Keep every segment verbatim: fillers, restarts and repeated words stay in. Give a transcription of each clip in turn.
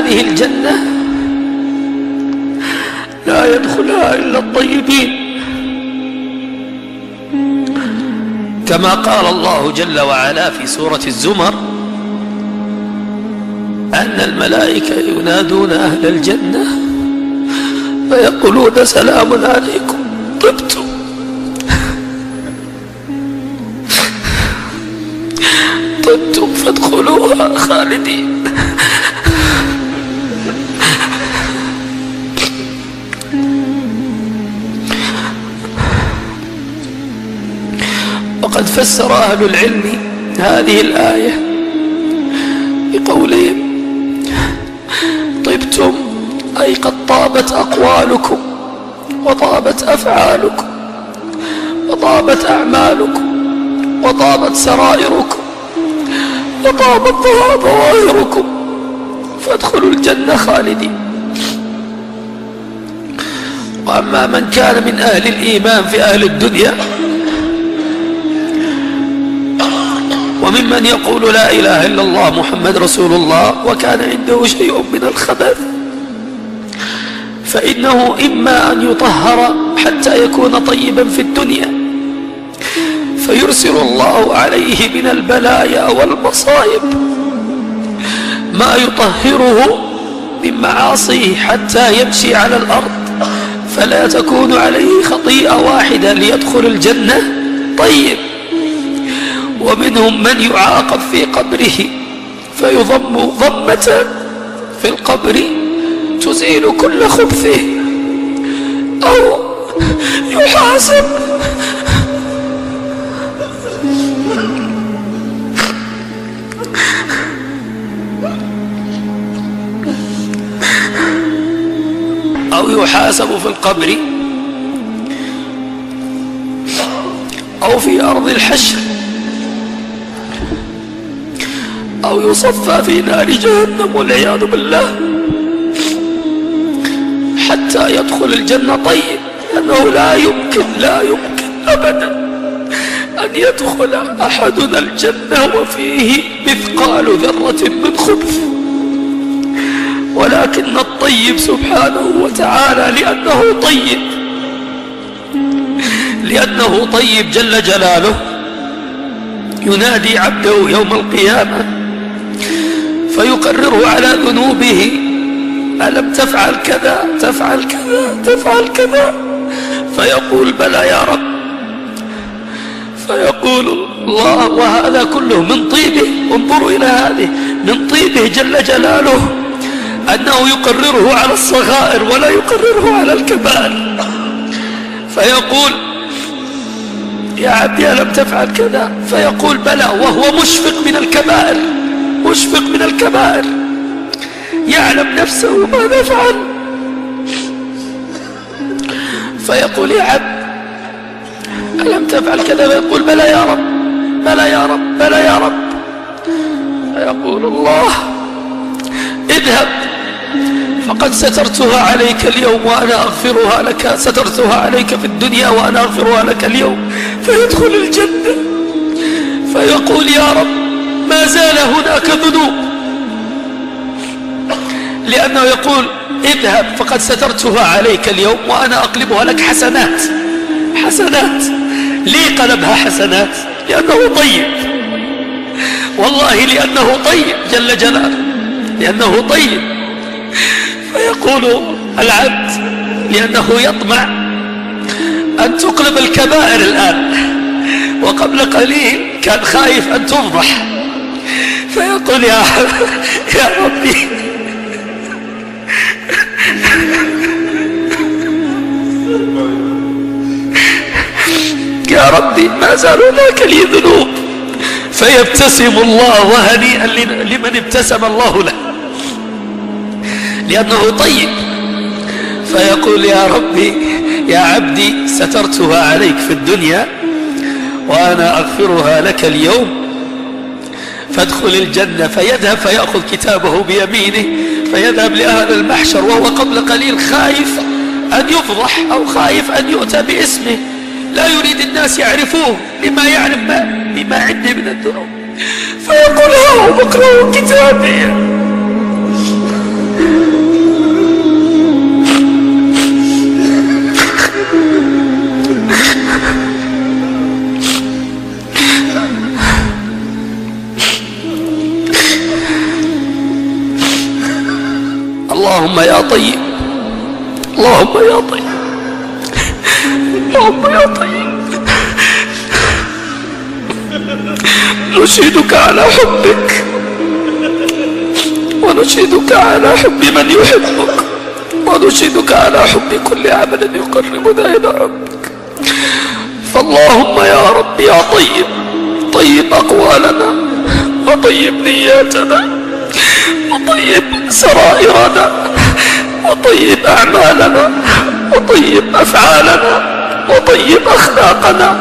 هذه الجنة لا يدخلها إلا الطيبين، كما قال الله جل وعلا في سورة الزمر أن الملائكة ينادون أهل الجنة فيقولون سلام عليكم طبتم طبتم فادخلوها خالدين. وقد فسر أهل العلم هذه الآية بقولهم طبتم أي قد طابت أقوالكم وطابت أفعالكم وطابت أعمالكم وطابت سرائركم وطابت ظواهركم فادخلوا الجنة خالدين. وأما من كان من أهل الإيمان في أهل الدنيا وممن يقول لا إله إلا الله محمد رسول الله وكان عنده شيء من الخبث فإنه إما أن يطهر حتى يكون طيبا في الدنيا فيرسل الله عليه من البلايا والمصائب ما يطهره من معاصيه حتى يمشي على الأرض فلا تكون عليه خطيئة واحدة ليدخل الجنة طيب. ومنهم من يعاقب في قبره فيضم ضمة في القبر تزيل كل خبثه أو يحاسب أو يحاسب في القبر أو في أرض الحشر أو يصفى في نار جهنم والعياذ بالله حتى يدخل الجنة طيب، أنه لا يمكن لا يمكن أبدا أن يدخل أحدنا الجنة وفيه مثقال ذرة من خبث، ولكن الطيب سبحانه وتعالى لأنه طيب لأنه طيب جل جلاله ينادي عبده يوم القيامة فيقرره على ذنوبه ألم تفعل كذا تفعل كذا تفعل كذا فيقول بلى يا رب، فيقول الله وهذا كله من طيبه. انظروا إلى هذه من طيبه جل جلاله أنه يقرره على الصغائر ولا يقرره على الكبائر، فيقول يا عبدي ألم تفعل كذا فيقول بلى وهو مشفق من الكبائر مشفق من الكبائر يعلم نفسه ماذا فعل، فيقول يا عبد ألم تفعل كذا فيقول بلى يا رب بلى يا رب بلى يا رب، فيقول الله اذهب فقد سترتها عليك اليوم وأنا أغفرها لك، سترتها عليك في الدنيا وأنا أغفرها لك اليوم، فيدخل الجنة فيقول يا رب ما زال هناك ذنوب، لأنه يقول اذهب فقد سترتها عليك اليوم وأنا أقلبها لك حسنات حسنات. ليه قلبها حسنات؟ لأنه طيب، والله لأنه طيب جل جلاله لأنه طيب. فيقول العبد لأنه يطمع أن تقلب الكبائر الآن وقبل قليل كان خايف أن تفضح، فيقول يا يا ربي يا ربي ما زال هناك لي ذنوب، فيبتسم الله وهنيئا لمن ابتسم الله له لأنه طيب، فيقول يا ربي يا عبدي سترتها عليك في الدنيا وأنا أغفرها لك اليوم فادخل الجنة. فيذهب فيأخذ كتابه بيمينه فيذهب لأهل المحشر وهو قبل قليل خايف أن يفضح أو خايف أن يؤتى باسمه، لا يريد الناس يعرفوه لما يعرف ما لما عنده من الذنوب، فيقول هاهم اقرأوا كتابي اللهم يا طيب، اللهم يا طيب، اللهم يا طيب، نشهدك على حبك ونشهدك على حب من يحبك ونشهدك على حب كل عمل يقربنا إلى ربك. فاللهم يا رب يا طيب، طيب أقوالنا وطيب نياتنا وطيب سرائرنا وطيب أعمالنا وطيب أفعالنا وطيب أخلاقنا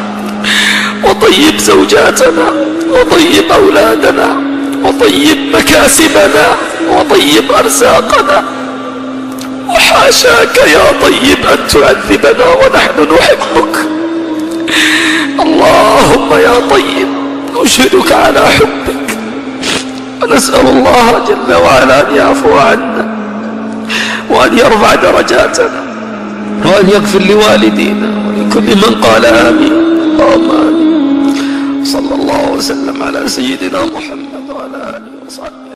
وطيب زوجاتنا وطيب أولادنا وطيب مكاسبنا وطيب أرزاقنا. وحاشاك يا طيب أن تعذبنا ونحن نحبك. اللهم يا طيب نشهدك على حبك ونسأل الله جل وعلا أن يعفو عنا وأن يرفع درجاتنا وأن يغفر لوالدينا ولكل من قال آمين. اللهم آمين. صلى الله وسلم على سيدنا محمد وعلى آله وصحبه.